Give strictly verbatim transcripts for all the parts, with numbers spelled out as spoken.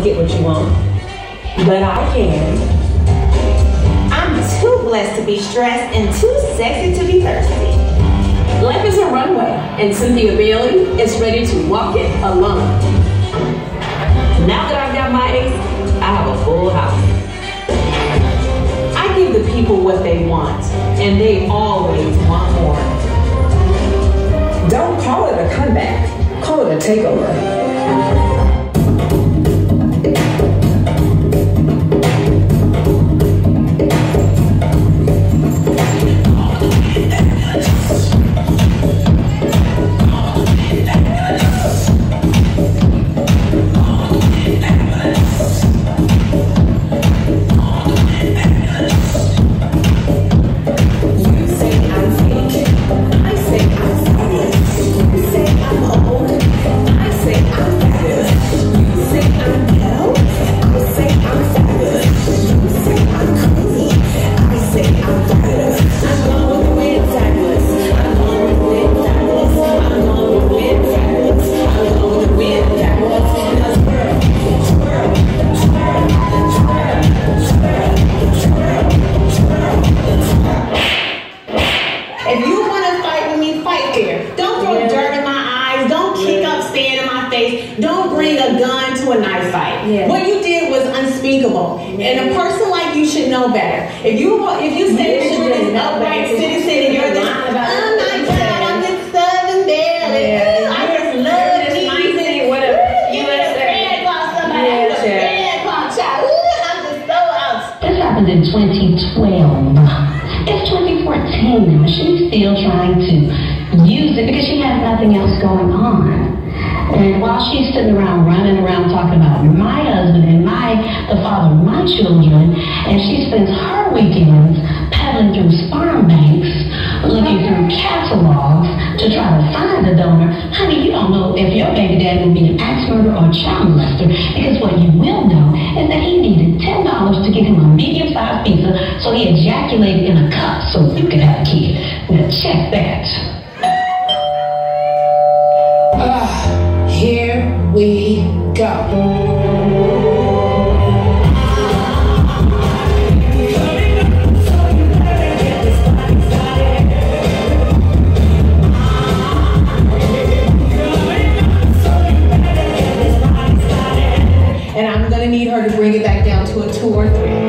get what you want. But I can. I'm too blessed to be stressed and too sexy to be thirsty. Life is a runway, and Cynthia Bailey is ready to walk it alone. Now that I've got my ace, I have a full house. I give the people what they want, and they always want more. Don't call it a comeback. Call it a takeover. If you if you say that you're an upright citizen and you're this, oh my God, I'm this Southern Bailey. Yeah. I just love cheese. Whatever. You want a red claw, somebody yeah, a red claw child. Ooh, I'm just so out. This happened in twenty twelve. It's twenty fourteen now. She's still trying to use it because she has nothing else going on. And while she's sitting around running around talking about my husband and my the father of my children, and she spends her weekends peddling through sperm banks, looking through catalogs to try to find a donor, honey, you don't know if your baby dad will be an axe murderer or a child molester, because what you will know is that he needed ten dollars to get him a medium-sized pizza, so he ejaculated in a cup so you could have a kid. Now check that. Uh, here we go. And I'm gonna need her to bring it back down to a two or three.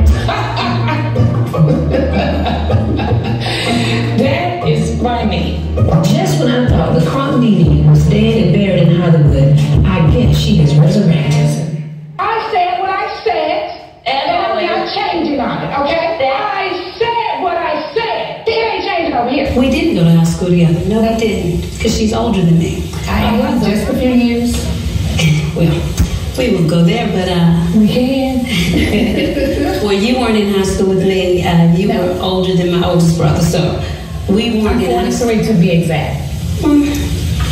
That is funny. Just when I thought the Crump D D was dead and buried in Hollywood, I guess she is resurrected. I said what I said, and I'm not changing on it, okay? I said what I said. It ain't changing over here. We didn't go to high school together. No, we didn't, because she's older than me. I was just a few years. Well, we will go there, but uh, we can. Well, you weren't in high school with me. Uh, you no. were older than my oldest brother, so we weren't in high school. I'm forty-three to be exact. Mm.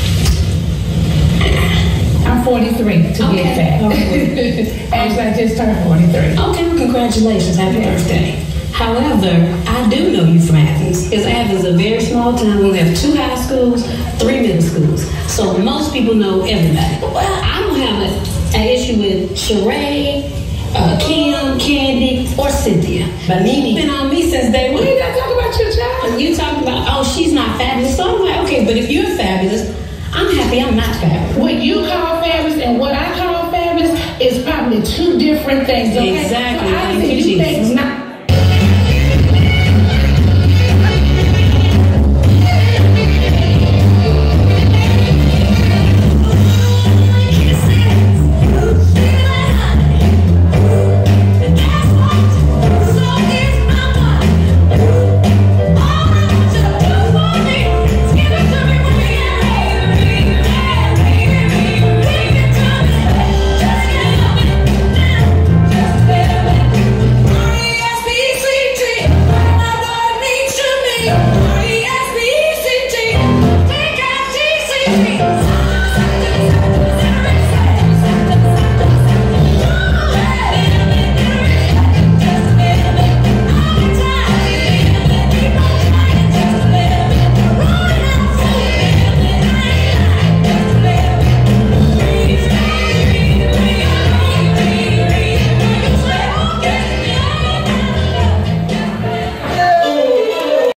I'm forty-three to okay. be exact. Okay. Actually, I just turned forty-three. Okay, well, congratulations. Happy yeah. birthday. However, I do know you from Athens, because Athens is a very small town. We have two high schools, three middle schools. So most people know everybody. Well, I don't have a an issue with Sheree, uh, Kim, Candy, or Cynthia. But Nene been on me since day one. We ain't gotta talk about your child. You talked about, oh, she's not fabulous. So I'm like, okay, but if you're fabulous, I'm happy I'm not fabulous. What you call fabulous and what I call fabulous is probably two different things. Okay? Exactly. So obviously you think